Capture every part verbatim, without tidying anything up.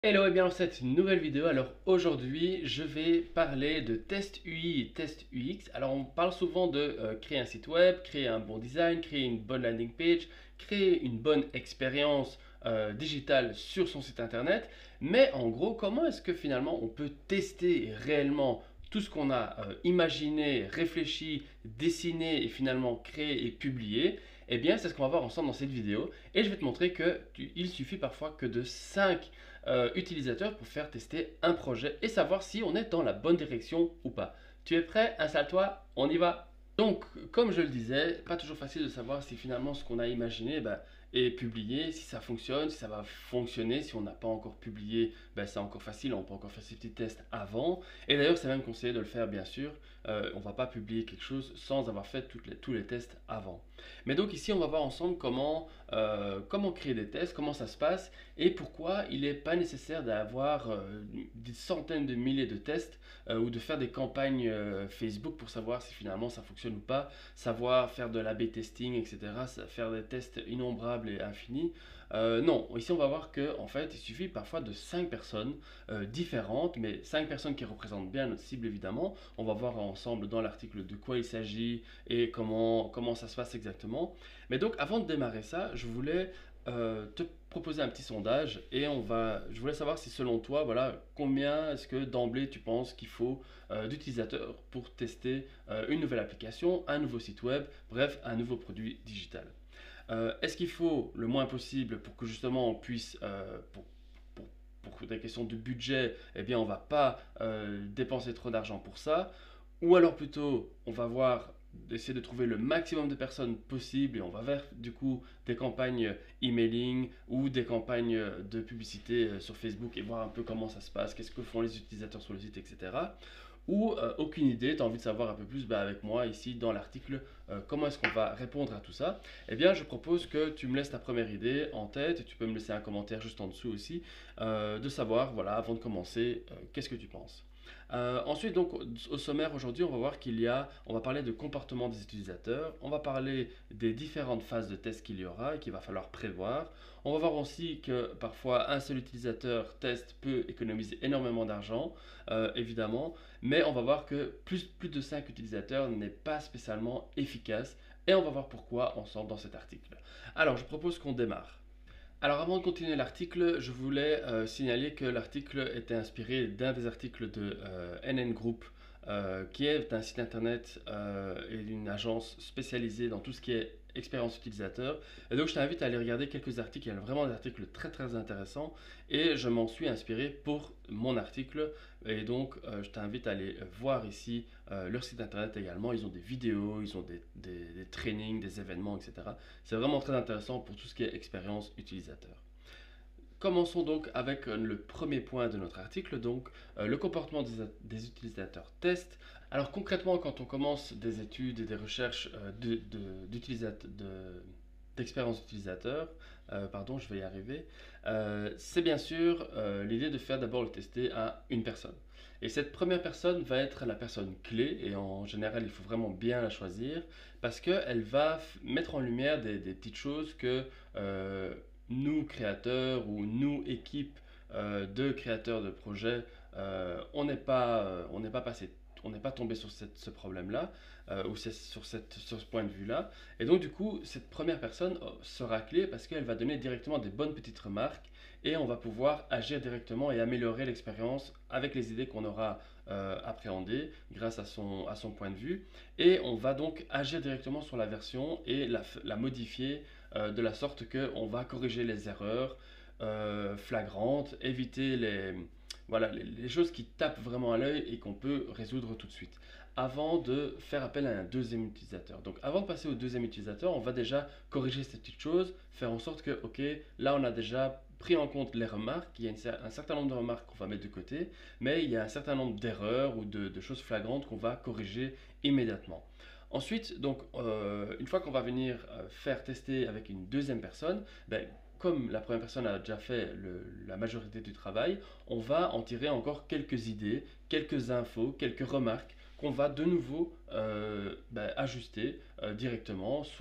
Hello et bien dans cette nouvelle vidéo, alors aujourd'hui je vais parler de test U I et test U X. Alors on parle souvent de euh, créer un site web, créer un bon design, créer une bonne landing page, créer une bonne expérience euh, digitale sur son site internet. Mais en gros, comment est-ce que finalement on peut tester réellement tout ce qu'on a euh, imaginé, réfléchi, dessiné et finalement créé et publié? Eh bien c'est ce qu'on va voir ensemble dans cette vidéo et je vais te montrer qu'il suffit parfois que de cinq euh, utilisateurs pour faire tester un projet et savoir si on est dans la bonne direction ou pas. Tu es prêt? Installe-toi, on y va. Donc, comme je le disais, pas toujours facile de savoir si finalement ce qu'on a imaginé ben, est publié, si ça fonctionne, si ça va fonctionner. Si on n'a pas encore publié, ben, c'est encore facile, on peut encore faire ces petits tests avant. Et d'ailleurs, c'est même conseillé de le faire, bien sûr. Euh, on ne va pas publier quelque chose sans avoir fait toutes les, tous les tests avant. Mais donc ici, on va voir ensemble comment, euh, comment créer des tests, comment ça se passe et pourquoi il n'est pas nécessaire d'avoir euh, des centaines de milliers de tests euh, ou de faire des campagnes euh, Facebook pour savoir si finalement ça fonctionne ou pas, savoir faire de l'A B testing, et cetera, faire des tests innombrables et infinis. Euh, non, ici on va voir que en fait il suffit parfois de cinq personnes euh, différentes, mais cinq personnes qui représentent bien notre cible évidemment. On va voir ensemble dans l'article de quoi il s'agit et comment, comment ça se passe exactement. Mais donc avant de démarrer ça, je voulais euh, te proposer un petit sondage et on va, je voulais savoir si selon toi, voilà, combien est-ce que d'emblée tu penses qu'il faut euh, d'utilisateurs pour tester euh, une nouvelle application, un nouveau site web, bref, un nouveau produit digital. Euh, est-ce qu'il faut le moins possible pour que justement on puisse, euh, pour, pour, pour des questions de budget, eh bien on va pas euh, dépenser trop d'argent pour ça, ou alors plutôt on va voir d'essayer de trouver le maximum de personnes possible et on va vers du coup des campagnes emailing ou des campagnes de publicité euh, sur Facebook et voir un peu comment ça se passe, qu'est-ce que font les utilisateurs sur le site, et cetera. Ou euh, aucune idée, tu as envie de savoir un peu plus, bah, avec moi ici dans l'article, euh, comment est-ce qu'on va répondre à tout ça. Eh bien, je propose que tu me laisses ta première idée en tête et tu peux me laisser un commentaire juste en dessous aussi, euh, de savoir, voilà, avant de commencer, euh, qu'est-ce que tu penses. Euh, ensuite, donc, au sommaire aujourd'hui, on va voir qu'il y a, on va parler de comportement des utilisateurs, on va parler des différentes phases de test qu'il y aura et qu'il va falloir prévoir. On va voir aussi que parfois un seul utilisateur test peut économiser énormément d'argent, euh, évidemment, mais on va voir que plus, plus de cinq utilisateurs n'est pas spécialement efficace et on va voir pourquoi ensemble dans cet article. Alors, je propose qu'on démarre. Alors avant de continuer l'article, je voulais euh, signaler que l'article était inspiré d'un des articles de euh, N N Group, euh, qui est un site internet euh, et une agence spécialisée dans tout ce qui est expérience utilisateur. Et donc je t'invite à aller regarder quelques articles, il y a vraiment des articles très très intéressants et je m'en suis inspiré pour mon article. Et donc euh, je t'invite à aller voir ici euh, leur site internet également. Ils ont des vidéos, ils ont des, des, des trainings, des événements, et cetera. C'est vraiment très intéressant pour tout ce qui est expérience utilisateur. Commençons donc avec euh, le premier point de notre article, donc euh, le comportement des, des utilisateurs test. Alors concrètement, quand on commence des études et des recherches euh, de, de, d'utilisat- de- d'expérience utilisateur, euh, pardon, je vais y arriver, euh, c'est bien sûr euh, l'idée de faire d'abord le tester à une personne. Et cette première personne va être la personne clé, et en général, il faut vraiment bien la choisir, parce qu'elle va mettre en lumière des, des petites choses que euh, nous, créateurs, ou nous, équipe euh, de créateurs de projets, euh, on n'est pas, euh, on n'est pas passé, on n'est pas tombé sur cette- ce problème-là, euh, ou sur, cette, sur ce point de vue-là. Et donc, du coup, cette première personne euh, sera clé parce qu'elle va donner directement des bonnes petites remarques et on va pouvoir agir directement et améliorer l'expérience avec les idées qu'on aura euh, appréhendées grâce à son, à son point de vue. Et on va donc agir directement sur la version et la, la modifier euh, de la sorte qu'on va corriger les erreurs euh, flagrantes, éviter les, voilà, les, les choses qui tapent vraiment à l'œil et qu'on peut résoudre tout de suite avant de faire appel à un deuxième utilisateur. Donc avant de passer au deuxième utilisateur, on va déjà corriger ces petites choses, faire en sorte que, ok, là on a déjà pris en compte les remarques, il y a une, un certain nombre de remarques qu'on va mettre de côté, mais il y a un certain nombre d'erreurs ou de, de choses flagrantes qu'on va corriger immédiatement. Ensuite, donc, euh, une fois qu'on va venir euh, faire tester avec une deuxième personne, ben, comme la première personne a déjà fait le- la majorité du travail, on va en tirer encore quelques idées, quelques infos, quelques remarques qu'on va de nouveau euh, ben, ajuster euh, directement, soit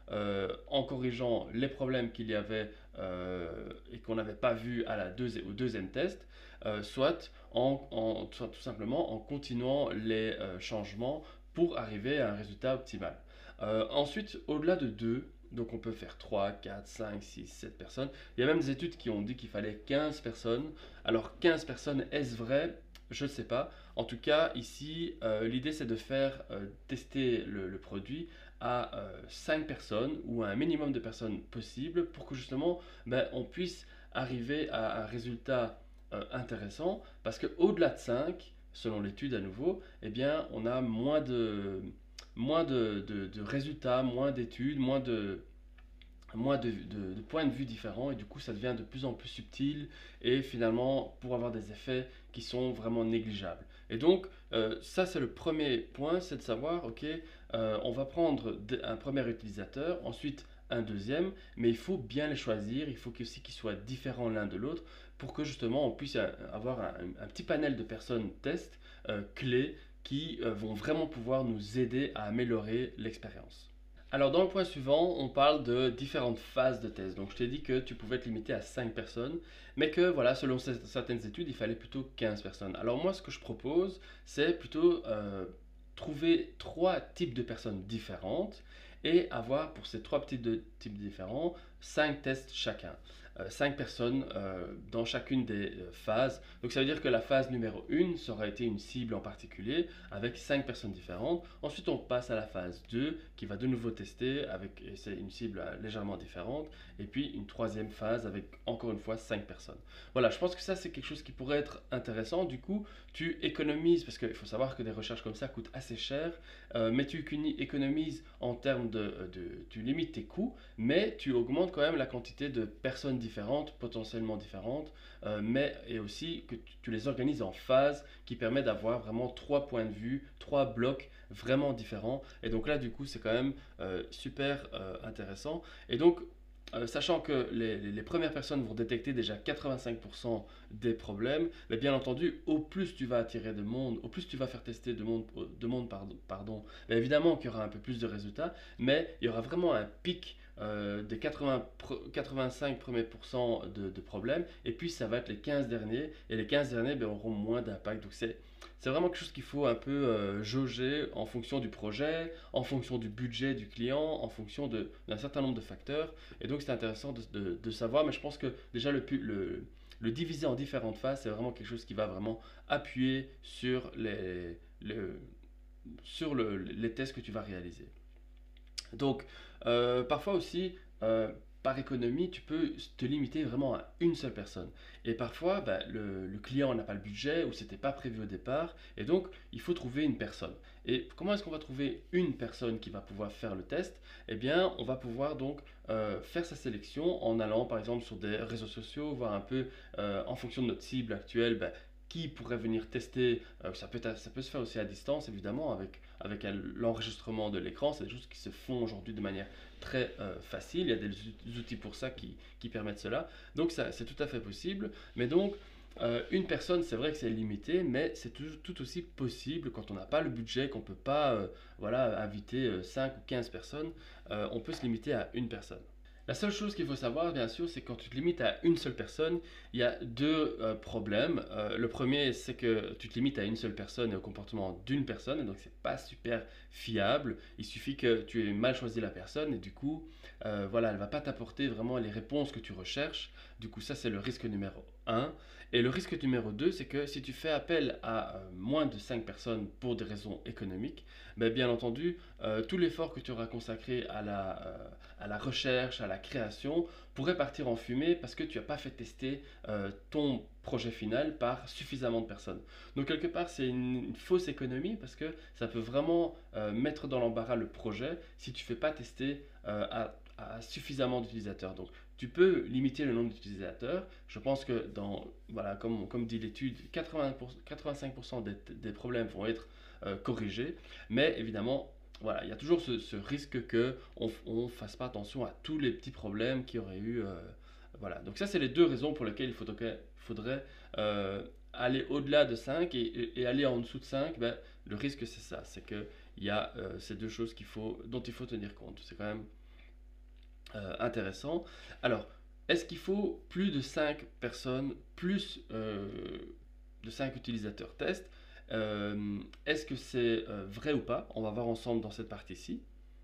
euh, en corrigeant les problèmes qu'il y avait euh, et qu'on n'avait pas vu à la deuxi- au deuxième test, euh, soit en, en- soit tout simplement en continuant les euh, changements pour arriver à un résultat optimal. Euh, ensuite, au-delà de deux, donc on peut faire trois, quatre, cinq, six, sept personnes. Il y a même des études qui ont dit qu'il fallait quinze personnes. Alors quinze personnes, est-ce vrai? Je ne sais pas. En tout cas, ici, euh, l'idée c'est de faire euh, tester le, le produit à euh, cinq personnes ou à un minimum de personnes possible pour que justement ben, on puisse arriver à un résultat euh, intéressant. Parce qu'au-delà de cinq, selon l'étude à nouveau, eh bien, on a moins de, moins de, de- de résultats, moins d'études, moins de, moins de, de- de points de vue différents et du coup ça devient de plus en plus subtil et finalement pour avoir des effets qui sont vraiment négligeables. Et donc euh, ça c'est le premier point, c'est de savoir, ok, euh, on va prendre de- un premier utilisateur, ensuite un deuxième, mais il faut bien les choisir, il faut aussi qu'ils soient différents l'un de l'autre pour que justement on puisse euh, avoir un, un petit panel de personnes test euh, clés qui euh, vont vraiment pouvoir nous aider à améliorer l'expérience. Alors dans le point suivant, on parle de différentes phases de test. Donc je t'ai dit que tu pouvais te limiter à cinq personnes, mais que voilà, selon certaines études, il fallait plutôt quinze personnes. Alors moi, ce que je propose, c'est plutôt euh, trouver trois types de personnes différentes et avoir pour ces trois types de types différents cinq tests chacun. Euh, cinq personnes euh, dans chacune des euh, phases. Donc ça veut dire que la phase numéro un, ça aura été une cible en particulier avec cinq personnes différentes. Ensuite, on passe à la phase deux qui va de nouveau tester avec c'est une cible euh, légèrement différente. Et puis une troisième phase avec encore une fois cinq personnes. Voilà, je pense que ça c'est quelque chose qui pourrait être intéressant. Du coup, tu économises, parce qu'il faut savoir que des recherches comme ça coûtent assez cher, euh, mais tu économises en termes de, de, tu limites tes coûts, mais tu augmentes quand même la quantité de personnes différentes, potentiellement différentes, euh, mais et aussi que tu, tu les organises en phases qui permet d'avoir vraiment trois points de vue, trois blocs vraiment différents. Et donc là, du coup, c'est quand même euh, super euh, intéressant. Et donc, euh, sachant que les, les- les premières personnes vont détecter déjà quatre-vingt-cinq pour cent des problèmes, mais bien entendu, au plus tu vas attirer de monde, au plus tu vas faire tester de monde, de monde pardon, pardon, bien évidemment qu'il y aura un peu plus de résultats, mais il y aura vraiment un pic euh, des quatre-vingts, quatre-vingt-cinq premiers pourcents de, de problèmes, et puis ça va être les quinze derniers, et les quinze derniers ben, auront moins d'impact. Donc c'est c'est vraiment quelque chose qu'il faut un peu euh, jauger en fonction du projet, en fonction du budget du client, en fonction de- d'un certain nombre de facteurs. Et donc c'est intéressant de, de- de savoir, mais je pense que déjà le, pu- le, le diviser en différentes phases, c'est vraiment quelque chose qui va vraiment appuyer sur les, le- sur le- les tests que tu vas réaliser. Donc, euh, parfois aussi, euh, par économie, tu peux te limiter vraiment à une seule personne. Et parfois, bah, le, le client n'a pas le budget ou c'était pas prévu au départ. Et donc, il faut trouver une personne. Et comment est-ce qu'on va trouver une personne qui va pouvoir faire le test? Eh bien, on va pouvoir donc euh, faire sa sélection en allant par exemple sur des réseaux sociaux, voir un peu euh, en fonction de notre cible actuelle, bah, qui pourrait venir tester. Euh, ça, peut, ça peut se faire aussi à distance, évidemment, avec, avec un- l'enregistrement de l'écran. C'est des choses qui se font aujourd'hui de manière très euh, facile. Il y a des outils pour ça qui, qui permettent cela. Donc, ça, c'est tout à fait possible. Mais donc, euh, une personne, c'est vrai que c'est limité, mais c'est tout, tout aussi possible quand on n'a pas le budget, qu'on ne peut pas euh, voilà, inviter euh, cinq ou quinze personnes. Euh, on peut se limiter à une personne. La seule chose qu'il faut savoir, bien sûr, c'est que quand tu te limites à une seule personne, il y a deux euh, problèmes. Euh, le premier, c'est que tu te limites à une seule personne et au comportement d'une personne, et donc c'est pas super fiable. Il suffit que tu aies mal choisi la personne, et du coup, euh, voilà, elle va pas t'apporter vraiment les réponses que tu recherches. Du coup, ça, c'est le risque numéro un. Et le risque numéro deux, c'est que si tu fais appel à euh, moins de cinq personnes pour des raisons économiques, ben, bien entendu, euh, tout l'effort que tu auras consacré à la, euh, à la recherche, à la création, pourrait partir en fumée parce que tu n'as pas fait tester euh, ton projet final par suffisamment de personnes. Donc quelque part, c'est une, une fausse économie parce que ça peut vraiment euh, mettre dans l'embarras le projet si tu ne fais pas tester euh, à, à suffisamment d'utilisateurs. Donc tu peux limiter le nombre d'utilisateurs. Je pense que dans, voilà, comme, comme dit l'étude, quatre-vingts pour cent, quatre-vingt-cinq pour cent des, des problèmes vont être euh, corrigés, mais évidemment, voilà, il y a toujours ce, ce risque que on ne fasse pas attention à tous les petits problèmes qu'il y aurait eu. Euh, voilà, donc ça, c'est les deux raisons pour lesquelles il faut- faudrait euh, aller au-delà de cinq et, et- et aller en dessous de cinq. Ben, le risque, c'est ça, c'est qu'il y a euh, ces deux choses qu'il faut, dont il faut tenir compte. C'est quand même euh, intéressant. Alors, est-ce qu'il faut plus de cinq personnes, plus euh, de cinq utilisateurs test? Euh, Est-ce que c'est euh, vrai ou pas? On va voir ensemble dans cette partie-ci.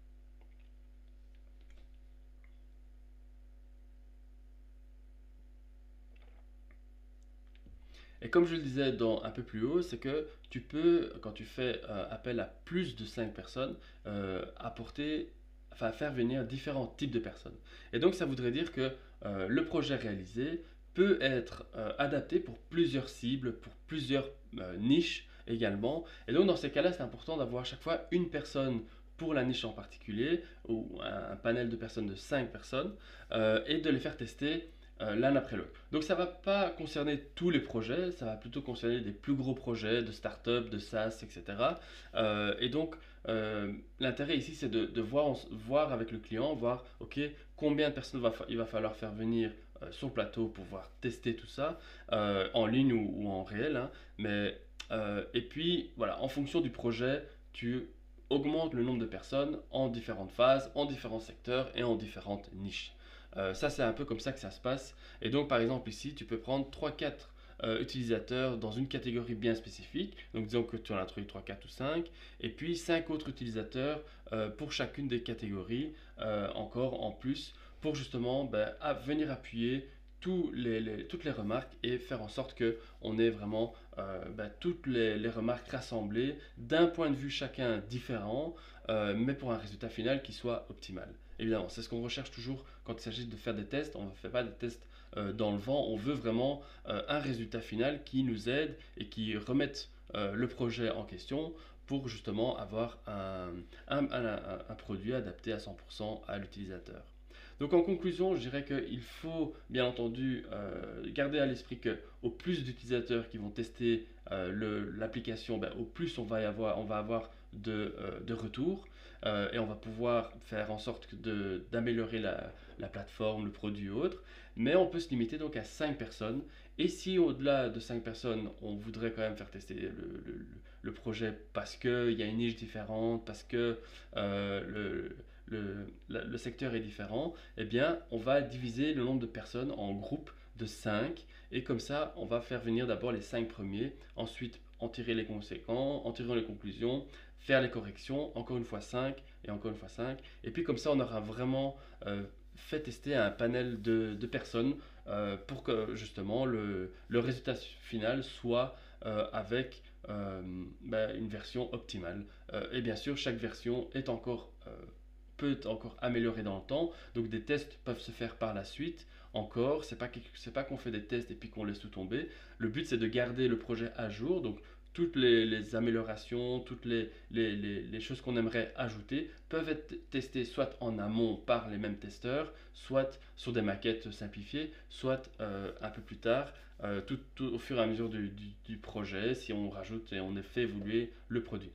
Et comme je le disais dans, un peu plus haut, c'est que tu peux, quand tu fais euh, appel à plus de cinq personnes, euh, apporter, enfin faire venir différents types de personnes. Et donc ça voudrait dire que euh, le projet réalisé peut être euh, adapté pour plusieurs cibles, pour plusieurs euh, niches également. Et donc dans ces cas-là, c'est important d'avoir à chaque fois une personne pour la niche en particulier, ou un, un panel de personnes de cinq personnes, euh, et de les faire tester euh, l'un après l'autre. Donc ça ne va pas concerner tous les projets, ça va plutôt concerner des plus gros projets de start-up, de SaaS, et cetera. Euh, et donc euh, l'intérêt ici c'est de, de voir, voir avec le client, voir ok combien de personnes va, il va falloir faire venir euh, sur le plateau pour pouvoir tester tout ça, euh, en ligne ou, ou en réel. Hein. Mais, euh, et puis voilà, en fonction du projet, tu augmentes le nombre de personnes en différentes phases, en différents secteurs et en différentes niches. Euh, ça, c'est un peu comme ça que ça se passe. Et donc, par exemple, ici, tu peux prendre trois quatre euh, utilisateurs dans une catégorie bien spécifique. Donc, disons que tu en as trouvé trois quatre ou cinq. Et puis, cinq autres utilisateurs euh, pour chacune des catégories, euh, encore en plus, pour justement ben, à venir appuyer tous les, les, toutes les remarques et faire en sorte qu'on ait vraiment euh, ben, toutes les, les remarques rassemblées d'un point de vue chacun différent, euh, mais pour un résultat final qui soit optimal. Évidemment, c'est ce qu'on recherche toujours quand il s'agit de faire des tests. On ne fait pas des tests euh, dans le vent, on veut vraiment euh, un résultat final qui nous aide et qui remette euh, le projet en question pour justement avoir un, un, un, un produit adapté à cent pour cent à l'utilisateur. Donc en conclusion, je dirais qu'il faut bien entendu euh, garder à l'esprit que au plus d'utilisateurs qui vont tester euh, l'application, ben, au plus on va, y avoir, on va avoir de, euh, de retours euh, et on va pouvoir faire en sorte d'améliorer la, la plateforme, le produit ou autre. Mais on peut se limiter donc à cinq personnes. Et si au-delà de cinq personnes, on voudrait quand même faire tester le, le, le projet parce qu'il y a une niche différente, parce que euh, le le, le, secteur est différent, eh bien, on va diviser le nombre de personnes en groupes de cinq et comme ça, on va faire venir d'abord les cinq premiers, ensuite en tirer les conséquences, en tirer les conclusions, faire les corrections, encore une fois cinq et encore une fois cinq. Et puis comme ça, on aura vraiment euh, fait tester un panel de, de personnes euh, pour que justement le, le résultat final soit euh, avec euh, ben, une version optimale. Euh, et bien sûr, chaque version est encore euh, peut encore améliorer dans le temps. Donc des tests peuvent se faire par la suite. Encore, c'est pas c'est pas qu'on fait des tests et puis qu'on laisse tout tomber. Le but c'est de garder le projet à jour. Donc toutes les, les améliorations, toutes les, les, les, les choses qu'on aimerait ajouter peuvent être testées soit en amont par les mêmes testeurs, soit sur des maquettes simplifiées, soit euh, un peu plus tard, euh, tout, tout au fur et à mesure du, du, du projet, si on rajoute et on fait évoluer le produit.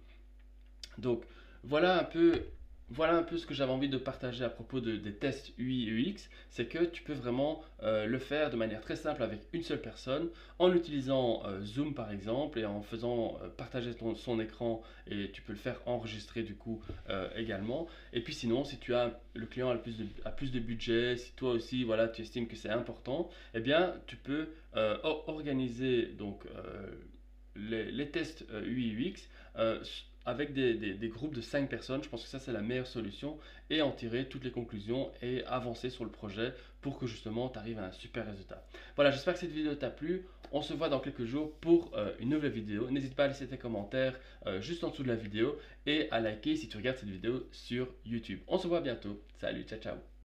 Donc voilà un peu voilà un peu ce que j'avais envie de partager à propos de, des tests U I et U X, c'est que tu peux vraiment euh, le faire de manière très simple avec une seule personne, en utilisant euh, Zoom par exemple, et en faisant euh, partager ton, son écran, et tu peux le faire enregistrer du coup euh, également. Et puis sinon, si tu as le client a plus de, a plus de budget, si toi aussi voilà, tu estimes que c'est important, eh bien tu peux euh, organiser donc euh, les, les, tests euh, U I U X euh, avec des, des, des, groupes de cinq personnes. Je pense que ça c'est la meilleure solution, et en tirer toutes les conclusions et avancer sur le projet pour que justement tu arrives à un super résultat. Voilà, j'espère que cette vidéo t'a plu. On se voit dans quelques jours pour euh, une nouvelle vidéo. N'hésite pas à laisser tes commentaires euh, juste en dessous de la vidéo et à liker si tu regardes cette vidéo sur YouTube. On se voit bientôt. Salut, ciao ciao.